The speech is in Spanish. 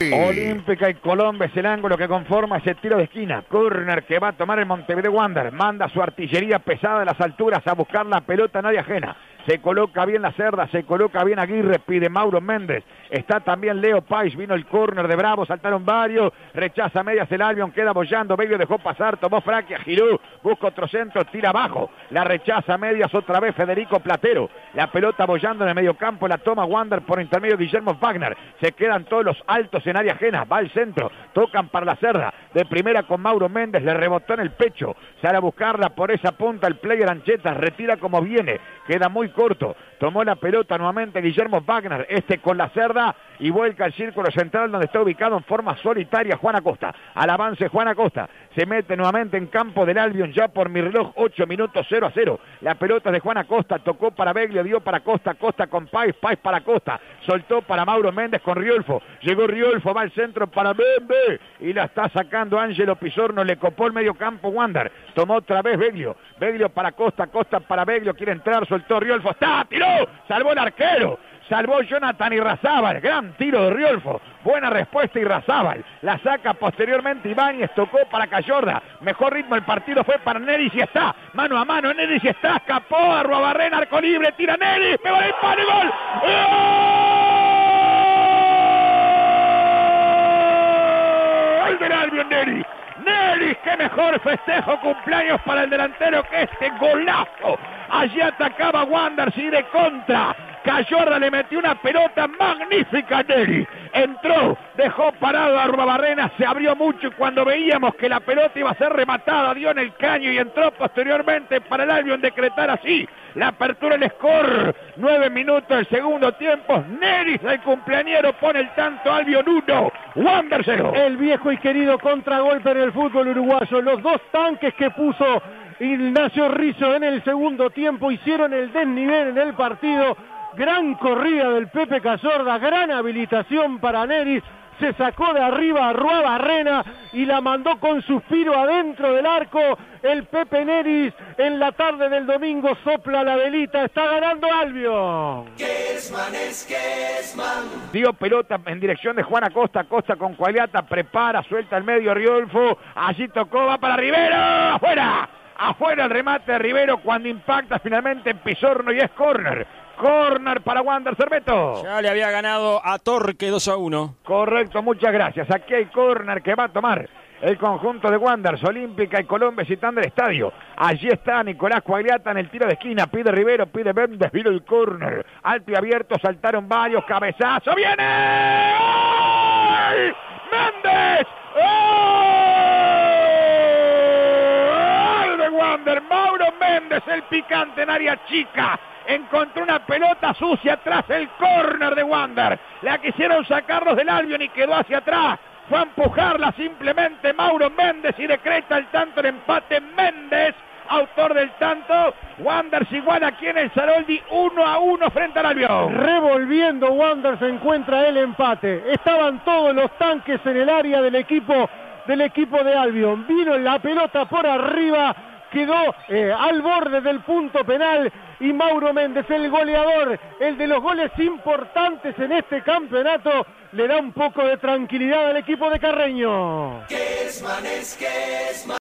Olímpica y Colombia es el ángulo que conforma ese tiro de esquina. Corner que va a tomar el Montevideo Wanderers. Manda su artillería pesada de las alturas a buscar la pelota, nadie ajena. Se coloca bien la Cerda, se coloca bien Aguirre, pide Mauro Méndez. Está también Leo Pais, vino el córner de Bravo, saltaron varios. Rechaza medias el Albion, queda bollando. Bello dejó pasar, tomó Fraquia, giró, busca otro centro, tira abajo. La rechaza medias otra vez Federico Platero. La pelota bollando en el medio campo, la toma Wander por intermedio Guillermo Wagner. Se quedan todos los altos en área ajena, va al centro, tocan para la Cerda. De primera con Mauro Méndez, le rebotó en el pecho. Sale a buscarla por esa punta el player Ancheta, retira como viene. Queda muy corto, tomó la pelota nuevamente Guillermo Wagner, con la Cerda y vuelca al círculo central donde está ubicado en forma solitaria Juan Acosta. Al avance Juan Acosta, se mete nuevamente en campo del Albion ya por mi reloj, 8 minutos 0-0. La pelota de Juan Acosta, tocó para Beglio, dio para Costa, Costa con Pais, Pais para Costa, soltó para Mauro Méndez con Riolfo, llegó Riolfo, va al centro para Bembe y la está sacando Ángelo Pizorno, le copó el medio campo Wander, tomó otra vez Beglio, Beglio para Costa, Costa para Beglio, quiere entrar, soltó Riolfo, está, tiró, salvó el arquero, salvó Jonathan Irrazábal, gran tiro de Riolfo, buena respuesta Irrazábal, la saca posteriormente Ibáñez, tocó para Cayorda, mejor ritmo del partido fue para Neris y está, mano a mano, Neris y está, escapó a Ruabarrena, arco libre, tira Neris, pegó el palo y gol, ¡gol del Albion Neris! Neris, qué mejor festejo, cumpleaños para el delantero que este golazo. Allí atacaba Wanderers y de contra Cayorda le metió una pelota magnífica a Neris. Entró, dejó parado a Ruabarrena, se abrió mucho y cuando veíamos que la pelota iba a ser rematada, dio en el caño y entró posteriormente para el Albion decretar así la apertura del score. 9 minutos del segundo tiempo. Neris, el cumpleañero, pone el tanto. Albion 1, Wanderers 0. El viejo y querido contragolpe en el fútbol uruguayo. Los dos tanques que puso Ignacio Rizzo en el segundo tiempo hicieron el desnivel en el partido. Gran corrida del Pepe Cayorda, gran habilitación para Neris. Se sacó de arriba a Ruabarrena y la mandó con suspiro adentro del arco. El Pepe Neris en la tarde del domingo sopla la velita. Está ganando Albion. Dio pelota en dirección de Juan Acosta. Costa con Cualiata, prepara, suelta el medio Riolfo. Allí tocó, va para Rivero. ¡Afuera! Afuera el remate de Rivero cuando impacta finalmente en Pizorno y es córner. Córner para Wander, Cerveto. Ya le había ganado a Torque 2-1. Correcto, muchas gracias. Aquí hay córner que va a tomar el conjunto de Wanderers. Olímpica y Colombia visitando el estadio. Allí está Nicolás Cuagliata en el tiro de esquina. Pide Rivero, pide Méndez, vino el córner. Alto y abierto, saltaron varios, cabezazo. ¡Viene! ¡Gol! ¡Méndez! ¡Gol de Wanderers! Mauro Méndez, el picante en área chica. Encontró una pelota sucia atrás, el córner de Wander. La quisieron sacarlos del Albion y quedó hacia atrás. Fue a empujarla simplemente Mauro Méndez y decreta el tanto en empate. Méndez, autor del tanto. Wanderers igual aquí en el Saroldi 1-1 frente al Albion. Revolviendo Wanderers encuentra el empate. Estaban todos los tanques en el área del equipo de Albion. Vino la pelota por arriba. Quedó al borde del punto penal y Mauro Méndez, el goleador, el de los goles importantes en este campeonato, le da un poco de tranquilidad al equipo de Carreño.